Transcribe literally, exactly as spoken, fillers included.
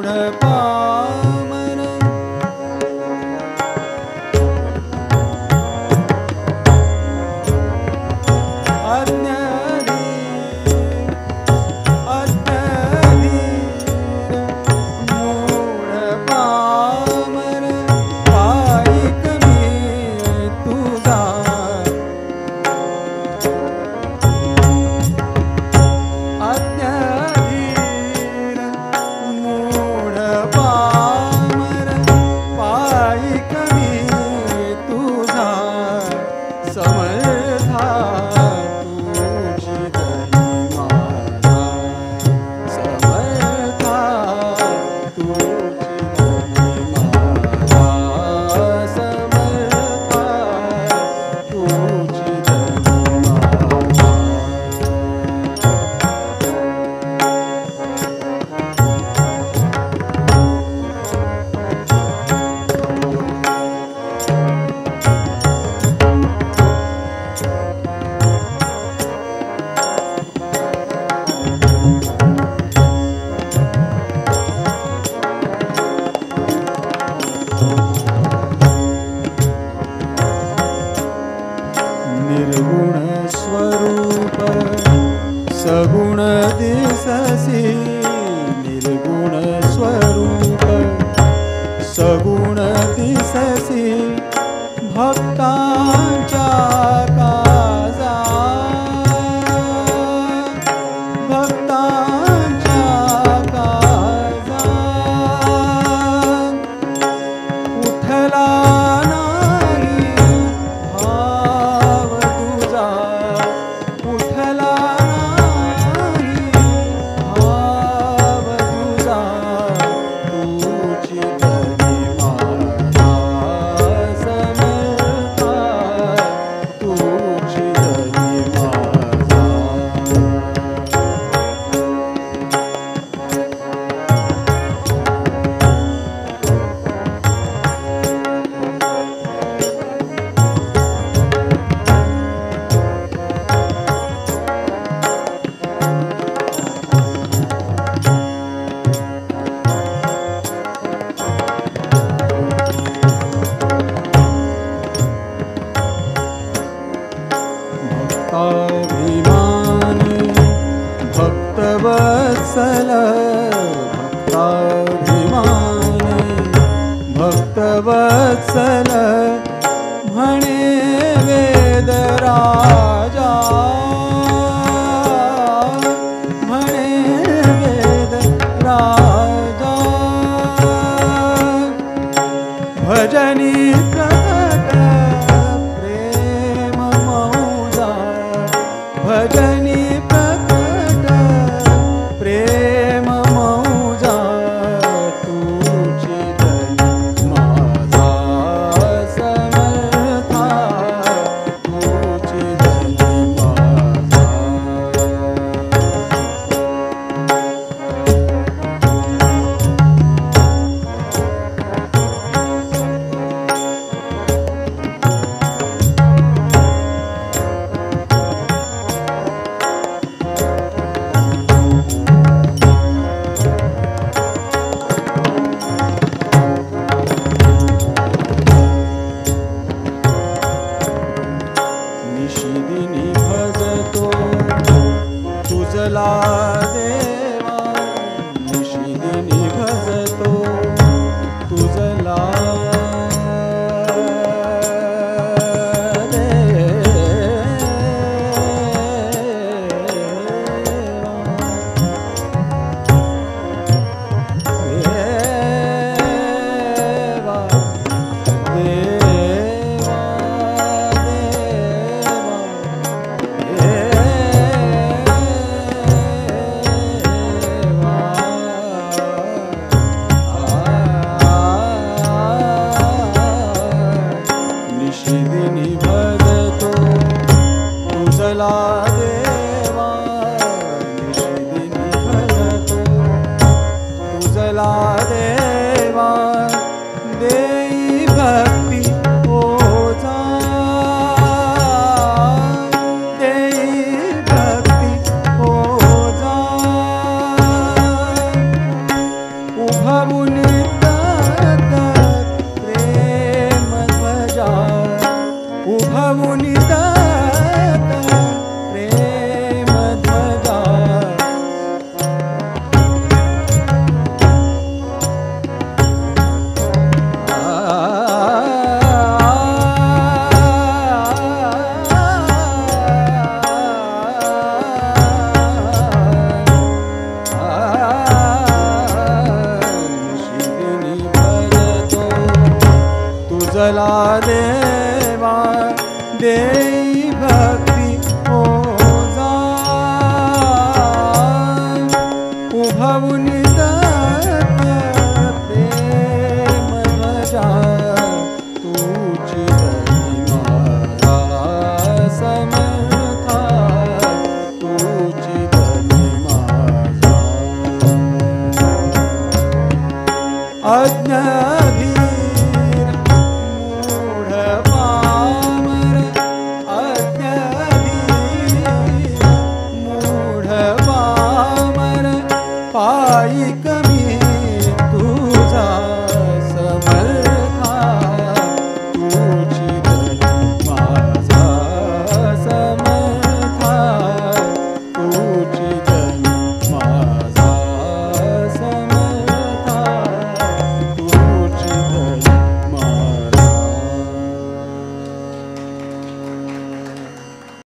Palmer अज्ञाधीर अज्ञाधीर मूढ Palmer पायी कमी तुझा अज्ञाधीर मूढ पामर पायी कमी तुझा समर्था तुझी दही माझा समर्था तुझी दही माझा समर्था तुझी दही माझा निर्गुण स्वरूप सगुण दिससी निर्गुण स्वरूप सगुण दिससी भक्तांच्या काजा भक्तांच्या काजा उठला भक्ताभिमान भक्तवत्सल भक्ताभिमान भक्तवत्सल म्हणे वेद राजा म्हणे वेद राजा भजनी प्रकट प्रेम मौजा भजनी प्रकट प्रेम मौजा तुझी दही माझा उभवुनि तत प्रेम ध्वजा उभवुनि तत प्रेम ध्वजा तुझला देवा देई भक्ती ओजा उभवुनि तत प्रेम ध्वजा तुझी महिमा समर्था तुझी महिमा अज्ञाधी पाई कमी तुझा